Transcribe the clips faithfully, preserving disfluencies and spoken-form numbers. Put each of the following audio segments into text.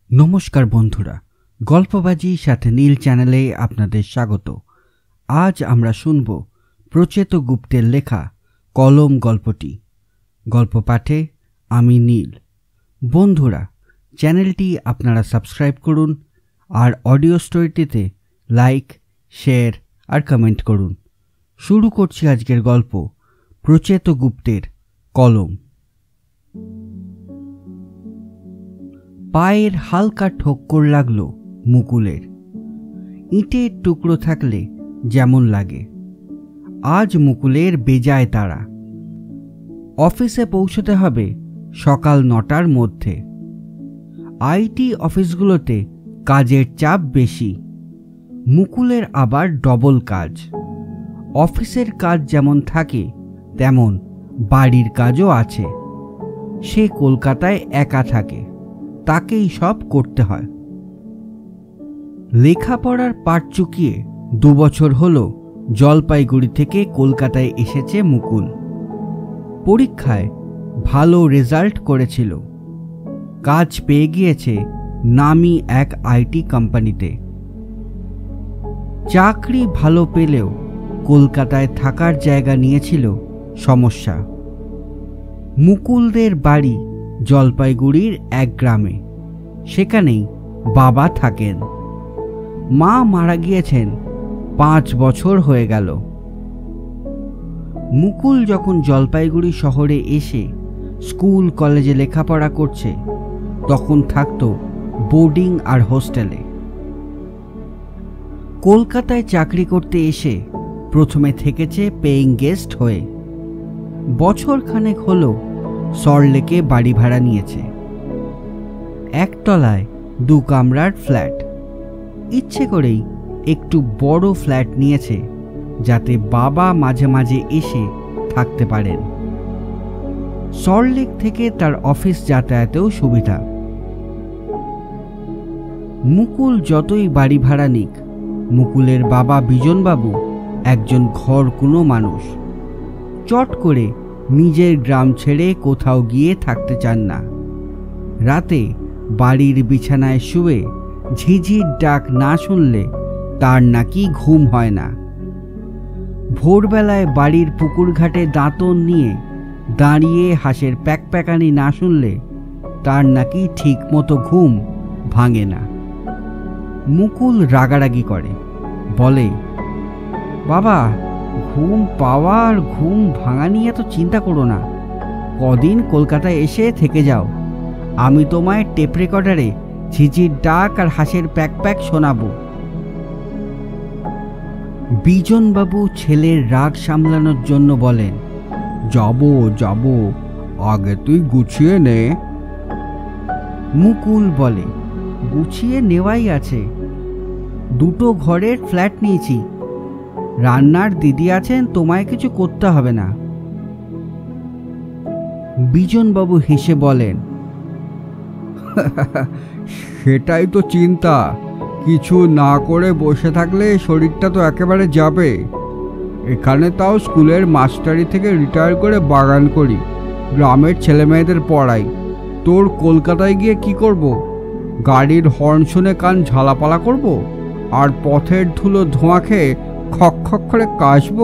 নমস্কার বন্ধুরা, গল্পবাজি সাথে নীল চ্যানেলে আপনাদের স্বাগত। আজ আমরা শুনব প্রচেত গুপ্তের লেখা কলম গল্পটি। গল্প পাঠে আমি নীল। বন্ধুরা, চ্যানেলটি আপনারা সাবস্ক্রাইব করুন আর অডিও স্টোরিটিতে লাইক, শেয়ার আর কমেন্ট করুন। শুরু করছি আজকের গল্প, প্রচেত গুপ্তের কলম। পায়ের হালকা ঠক্কর লাগলো মুকুলের। ইটের টুকরো থাকলে যেমন লাগে, আজ মুকুলের বেজায় তাড়া। অফিসে পৌঁছতে হবে সকাল নটার মধ্যে। আইটি অফিসগুলোতে কাজের চাপ বেশি, মুকুলের আবার ডবল কাজ। অফিসের কাজ যেমন থাকে তেমন বাড়ির কাজও আছে। সে কলকাতায় একা থাকে, তাকেই সব করতে হয়। লেখাপড়ার পাট চুকিয়ে দু বছর হলো জলপাইগুড়ি থেকে কলকাতায় এসেছে মুকুল। পরীক্ষায় ভালো রেজাল্ট করেছিল, কাজ পেয়ে গিয়েছে নামি এক আইটি কোম্পানিতে। চাকরি ভালো পেলেও কলকাতায় থাকার জায়গা নিয়েছিল সমস্যা। মুকুলদের বাড়ি জলপাইগুড়ির এক গ্রামে, সেখানেই বাবা থাকেন। মা মারা গিয়েছেন পাঁচ বছর হয়ে গেল। মুকুল যখন জলপাইগুড়ি শহরে এসে স্কুল কলেজে লেখাপড়া করছে, তখন থাকত বোর্ডিং আর হোস্টেলে। কলকাতায় চাকরি করতে এসে প্রথমে থেকেছে পেইং গেস্ট হয়ে। বছর খানেক হলো সল্টলেকে বাড়ি ভাড়া নিয়েছে। একতলায় দু কামরার ফ্ল্যাট। ইচ্ছে করেই একটু বড় ফ্ল্যাট নিয়েছে, যাতে বাবা মাঝে মাঝে এসে থাকতে পারেন। সল্টলেক থেকে তার অফিস যাতায়াতেও সুবিধা। মুকুল যতই বাড়ি ভাড়া নিক, মুকুলের বাবা বিজনবাবু একজন ঘরকুনো মানুষ। চট করে নিজের গ্রাম ছেড়ে কোথাও গিয়ে থাকতে চান না। রাতে বাড়ির বিছানায় শুয়ে ঝিঝির ডাক না শুনলে তার নাকি ঘুম হয় না। ভোরবেলায় বাড়ির পুকুর ঘাটে দাঁতন নিয়ে দাঁড়িয়ে হাঁসের প্যাকপ্যাকানি না শুনলে তার নাকি ঠিক মতো ঘুম ভাঙে না। মুকুল রাগারাগি করে, বলে, বাবা, ঘুম পাওয়া আর ঘুম ভাঙা নিয়ে তো চিন্তা করো না। কদিন কলকাতায় এসে থেকে যাও, আমি তোমায় টেপ রেকর্ডারে ঝিঝির ডাক আর হাঁসের প্যাক প্যাক শোনাবো। বিজনবাবু ছেলের রাগ সামলানোর জন্য বলেন, যাবো যাবো, আগে তুই গুছিয়ে নে। মুকুল বলে, গুছিয়ে নেওয়াই আছে। দুটো ঘরের ফ্ল্যাট নিয়েছি, রান্নার দিদি আছেন, তোমায় কিছু করতে হবে না। বিজনবাবু হেসে বলেন, সেটাই তো চিন্তা, কিছু না করে বসে থাকলে শরীরটা তো একেবারে যাবে। এখানে তাও স্কুলের মাস্টারি থেকে রিটায়ার করে বাগান করি, গ্রামের ছেলে মেয়েদের পড়াই। তোর কলকাতায় গিয়ে কি করব? গাড়ির হর্ন শুনে কান ঝালাপালা করব আর পথের ধুলো ধোঁয়া খেয়ে খক খক করে কাশবো?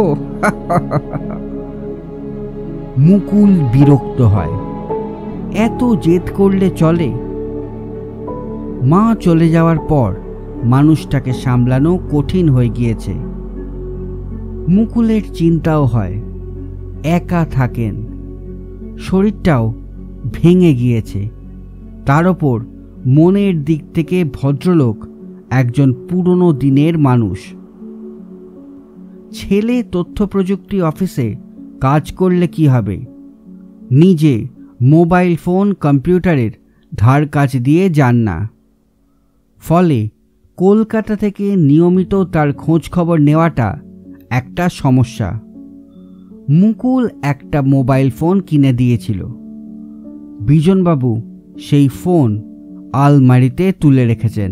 মুকুল বিরক্ত হয়, এত জেদ করলে চলে? মা চলে যাওয়ার পর মানুষটাকে সামলানো কঠিন হয়ে গিয়েছে। মুকুলের চিন্তাও হয়, একা থাকেন, শরীরটাও ভেঙে গিয়েছে। তার ওপর মনের দিক থেকে ভদ্রলোক, একজন পুরনো দিনের মানুষ। ছেলে তথ্য প্রযুক্তি অফিসে কাজ করলে কি হবে? নিজে মোবাইল ফোন কম্পিউটারের ধার কাজ দিয়ে যান না। ফলে কলকাতা থেকে নিয়মিত তার খোঁজ খবর নেওয়াটা একটা সমস্যা। মুকুল একটা মোবাইল ফোন কিনে দিয়েছিল। বিজনবাবু সেই ফোন আলমারিতে তুলে রেখেছেন।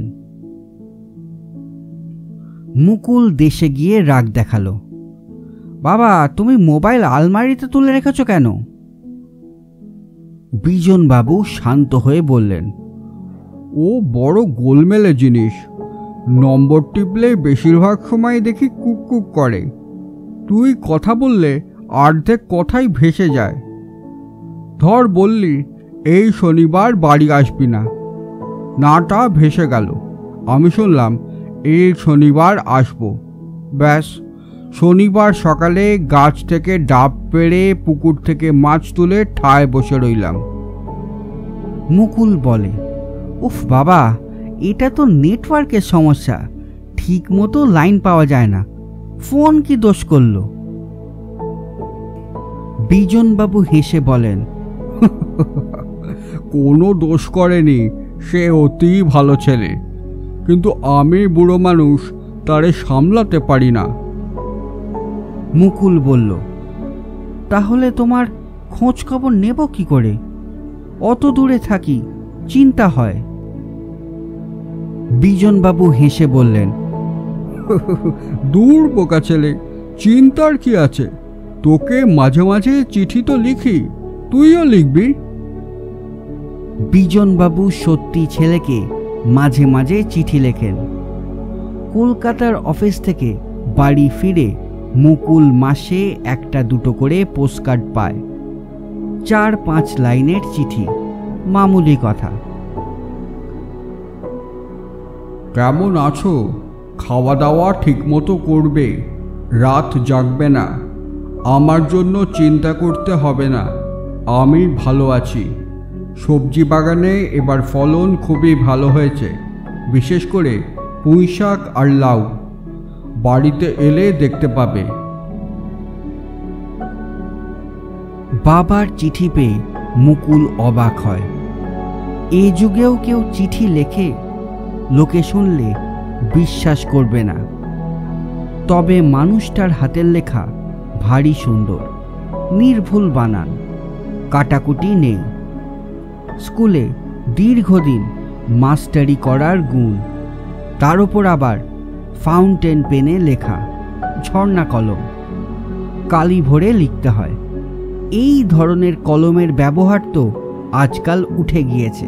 মুকুল দেশে গিয়ে রাগ দেখালো, বাবা, তুমি মোবাইল আলমারিতে তুলে রেখেছো কেন? বিজনবাবু শান্ত হয়ে বললেন, ও বড় গোলমেলে জিনিস। নম্বর টিপলে বেশিরভাগ সময় দেখি কুক কুক করে। তুই কথা বললে অর্ধেক কথাই ভেসে যায়। ধর বললি এই শনিবার বাড়ি আসবি না, নাটা ভেসে গেল। আমি শুনলাম এই শনিবার আসবো। ব্যাস, শনিবার সকালে গাছ থেকে ডাব পেড়ে পুকুর থেকে মাছ তুলে ঠায় বসে রইলাম। মুকুল বলে, উফ বাবা, এটা তো নেটওয়ার্কের সমস্যা, ঠিক মতো লাইন পাওয়া যায় না। ফোন কি দোষ করলো? বিজনবাবু হেসে বলেন, কোনো দোষ করেনি, সে অতি ভালো ছেলে, কিন্তু আমি বুড়ো মানুষ, তারে সামলাতে পারি না। মুকুল বলল, তাহলে তোমার খোঁজ খবর নেব কি করে? অত দূরে থাকি, চিন্তা হয়। বিজনবাবু হেসে বললেন, দূর বোকা ছেলে, চিন্তার কি আছে? তোকে মাঝে মাঝে চিঠি তো লিখি, তুইও লিখবি। বিজনবাবু সত্যি ছেলেকে মাঝে মাঝে চিঠি লেখেন। কলকাতার অফিস থেকে বাড়ি ফিরে মুকুল মাসে একটা দুটো করে পোস্টকার্ড পায়। চার পাঁচ লাইনের চিঠি, মামুলি কথা। কেমন আছো? খাওয়া দাওয়া ঠিক মতো করবে, রাত জাগবে না, আমার জন্য চিন্তা করতে হবে না, আমি ভালো আছি। সবজি বাগানে এবার ফলন খুবই ভালো হয়েছে, বিশেষ করে পুঁই শাক আর লাউ। বাড়িতে এলে দেখতে পাবে। বাবার চিঠি পেয়ে মুকুল অবাক হয়। এ যুগেও কেউ চিঠি লেখে? লোকে শুনলে বিশ্বাস করবে না। তবে মানুষটার হাতের লেখা ভারী সুন্দর, নির্ভুল বানান, কাটাকুটি নেই। স্কুলে দীর্ঘদিন মাস্টারি করার গুণ, তার উপর আবার ফাউন্টেন পেনে লেখা, ঝর্ণা কলম, কালি ভরে লিখতে হয়। এই ধরনের কলমের ব্যবহার তো আজকাল উঠে গিয়েছে।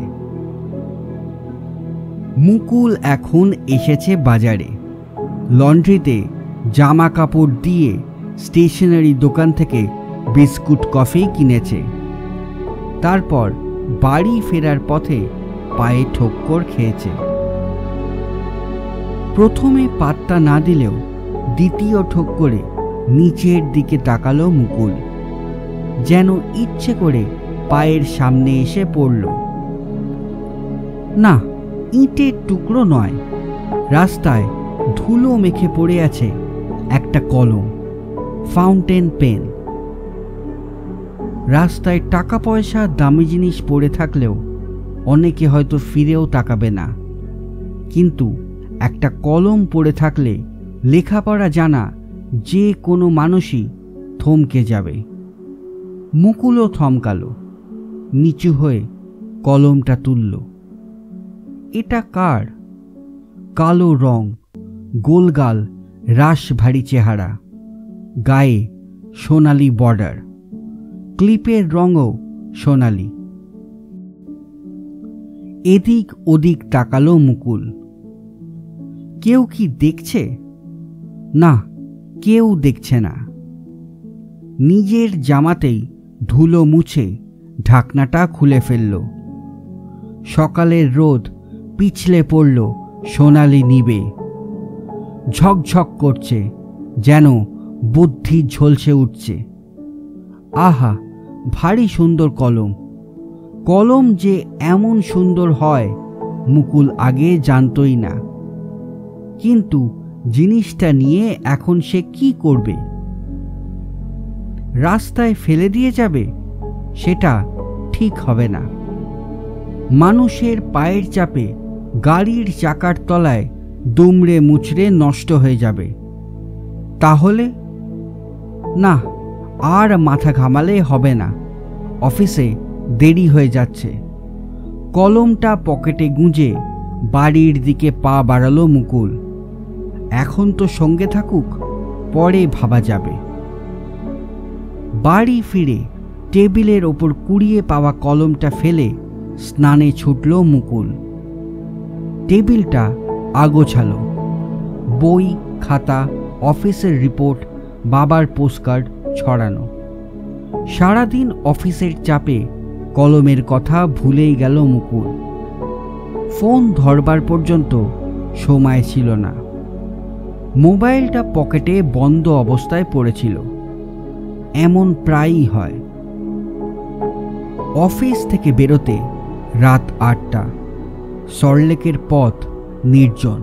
মুকুল এখন এসেছে বাজারে। লন্ড্রিতে জামা কাপড় দিয়ে স্টেশনারি দোকান থেকে বিস্কুট কফি কিনেছে। তারপর বাড়ি ফেরার পথে পায়ে ঠক্কর খেয়েছে। প্রথমে পাত্তা না দিলেও দ্বিতীয় ঠক্করে নিচের দিকে তাকালো মুকুল, যেন ইচ্ছে করে পায়ের সামনে এসে পড়ল। না, ইটের টুকরো নয়, রাস্তায় ধুলো মেখে পড়ে আছে একটা কলম, ফাউন্টেন পেন। রাস্তায় টাকা পয়সা দামি জিনিস পড়ে থাকলেও অনেকে হয়তো ফিরেও তাকাবে না, কিন্তু একটা কলম পড়ে থাকলে লেখাপড়া জানা যে কোনো মানুষই থমকে যাবে। মুকুলও থমকালো, নিচু হয়ে কলমটা তুলল। এটা কার? কালো রং, গোলগাল, রাশ ভারী চেহারা, গায়ে সোনালি বর্ডার, ক্লিপের রঙও সোনালি। এদিক ওদিক তাকালো মুকুল। কেউ কি দেখছে? না, কেউ দেখছে না। নিজের জামাতেই ধুলো মুছে ঢাকনাটা খুলে ফেলল। সকালের রোদ পিছলে পড়ল সোনালি নিবে, ঝকঝক করছে, যেন বুদ্ধি ঝলসে উঠছে। আহা, ভারী সুন্দর কলম। কলম যে এমন সুন্দর হয় মুকুল আগে জানতই না। কিন্তু জিনিসটা নিয়ে এখন সে কি করবে? রাস্তায় ফেলে দিয়ে যাবে? সেটা ঠিক হবে না। মানুষের পায়ের চাপে গাড়ির চাকার তলায় দুমড়ে মুচড়ে নষ্ট হয়ে যাবে। তাহলে না, আর মাথা ঘামালে হবে না। অফিসে দেরি হয়ে যাচ্ছে। কলমটা পকেটে গুঁজে বাড়ির দিকে পা বাড়ালো মুকুল। এখন তো সঙ্গে থাকুক, পরে ভাবা যাবে। বাড়ি ফিরে টেবিলের ওপর কুড়িয়ে পাওয়া কলমটা ফেলে স্নানে ছুটল মুকুল। টেবিলটা আগোছালো, বই, খাতা, অফিসের রিপোর্ট, বাবার পোস্টকার্ড ছড়ানো। সারাদিন অফিসের চাপে কলমের কথা ভুলেই গেল মুকুল। ফোন ধরবার পর্যন্ত সময় ছিল না। মোবাইলটা পকেটে বন্ধ অবস্থায় পড়েছিল। এমন প্রায়ই হয়। অফিস থেকে বেরোতে রাত আটটা। সল্টলেকের পথ নির্জন।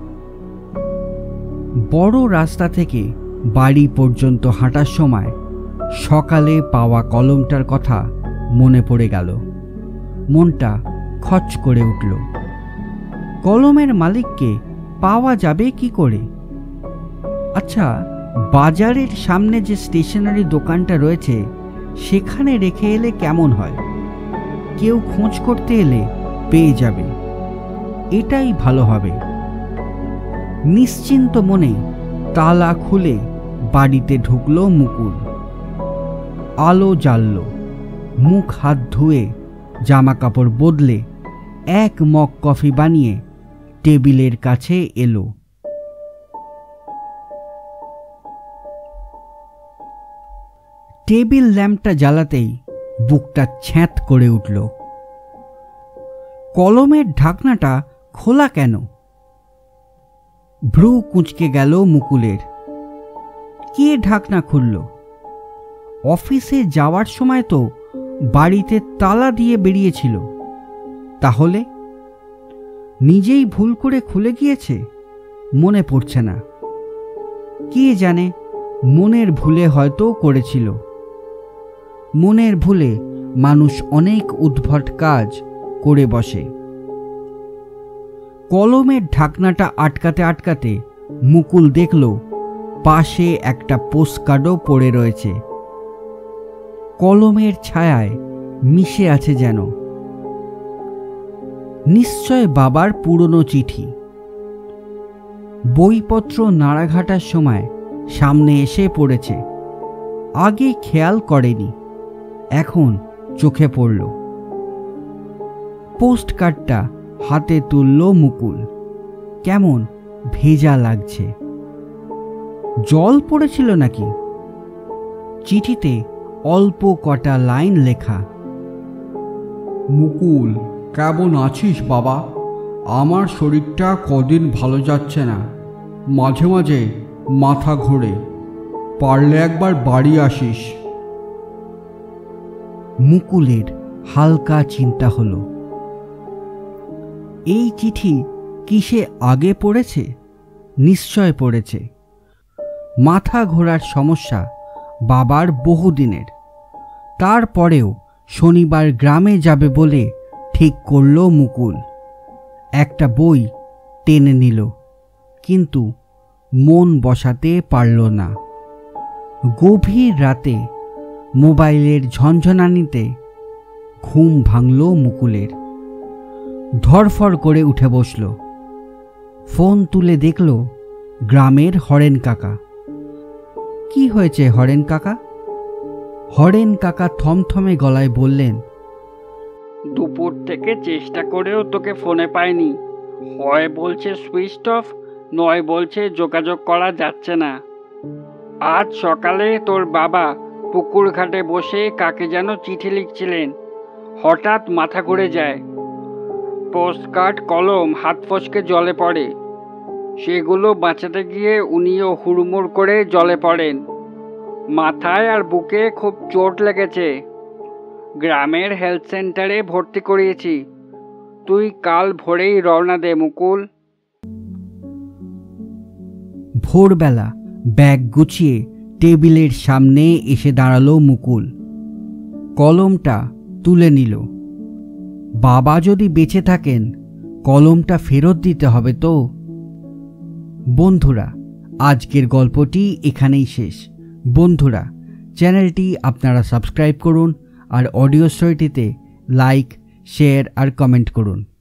বড় রাস্তা থেকে বাড়ি পর্যন্ত হাঁটার সময় সকালে পাওয়া কলমটার কথা মনে পড়ে গেল। মনটা খচ করে উঠল। কলমের মালিককে পাওয়া যাবে কি করে? আচ্ছা, বাজারের সামনে যে স্টেশনারি দোকানটা রয়েছে সেখানে রেখে এলে কেমন হয়? কেউ খোঁজ করতে এলে পেয়ে যাবে, এটাই ভালো হবে। নিশ্চিন্ত মনে তালা খুলে বাড়িতে ঢুকলো মুকুল। আলো জ্বালল। মুখ হাত ধুয়ে জামা কাপড় বদলে এক মগ কফি বানিয়ে টেবিলের কাছে এলো। টেবিল ল্যাম্পটা জ্বালাতেই বুকটা ছ্যাঁত করে উঠল। কলমের ঢাকনাটা খোলা কেন? ভ্রু কুঁচকে গেল মুকুলের। কে ঢাকনা খুলল? অফিসে যাওয়ার সময় তো বাড়িতে তালা দিয়ে বেরিয়েছিল। তাহলে নিজেই ভুল করে খুলে গিয়েছে? মনে পড়ছে না। কে জানে, মনের ভুলে হয়তো করেছিল। মনের ভুলে মানুষ অনেক উদ্ভট কাজ করে বসে। কলমের ঢাকনাটা আটকাতে আটকাতে মুকুল দেখল পাশে একটা পোস্টকার্ডও পড়ে রয়েছে। কলমের ছায়ায় মিশে আছে যেন। নিশ্চয় বাবার পুরনো চিঠি। বইপত্র নাড়াঘাটার সময় সামনে এসে পড়েছে। আগে খেয়াল করেনি, এখন চোখে পড়ল। পোস্টকার্ডটা হাতে তুলল মুকুল। কেমন ভেজা লাগছে। জল পড়েছিল নাকি? চিঠিতে অল্প কটা লাইন লেখা। মুকুল, কেমন আছিস বাবা? আমার শরীরটা কদিন ভালো যাচ্ছে না। মাঝে মাঝে মাথা ঘোরে। পারলে একবার বাড়ি আসিস। মুকুলের হালকা চিন্তা হলো। এই চিঠি কি সে আগে পড়েছে? নিশ্চয় পড়েছে। মাথা ঘোরার সমস্যা বাবার বহুদিনের। তারপরেও শনিবার গ্রামে যাবে বলে ঠিক করল মুকুল। একটা বই টেনে নিল, কিন্তু মন বসাতে পারল না। গভীর রাতে মোবাইলের ঝনঝনানিতে ঘুম ভাঙল মুকুলের। ধরফর করে উঠে বসল। ফোন তুলে দেখল গ্রামের হরেন কাকা। কি হয়েছে হরেন কাকা? হরেন কাকা থমথমে গলায় বললেন, দুপুর থেকে চেষ্টা করেও তোকে ফোনে পাইনি। হয় বলছে সুইচ অফ, নয় বলছে যোগাযোগ করা যাচ্ছে না। আজ সকালে তোর বাবা পুকুর ঘাটে বসে কাকে যেন চিঠি লিখছিলেন। হঠাৎ মাথা ঘুরে যায়। পোস্টকার্ড কলম হাত ফসকে জলে পড়ে। সেগুলো বাঁচাতে গিয়ে উনিও হুড়মুড় করে জলে পড়েন। মাথায় আর বুকে খুব চোট লেগেছে। গ্রামের হেলথ সেন্টারে ভর্তি করিয়েছি। তুই কাল ভোরেই রওনা দে মুকুল। ভোরবেলা ব্যাগ গুছিয়ে টেবিলের সামনে এসে দাঁড়ালো মুকুল। কলমটা তুলে নিল। বাবা যদি বেঁচে থাকেন কলমটা ফেরত দিতে হবে তো। বন্ধুরা, আজকের গল্পটি এখানেই শেষ। বন্ধুরা, চ্যানেলটি আপনারা সাবস্ক্রাইব করুন আর অডিও স্টোরিটিতে লাইক, শেয়ার আর কমেন্ট করুন।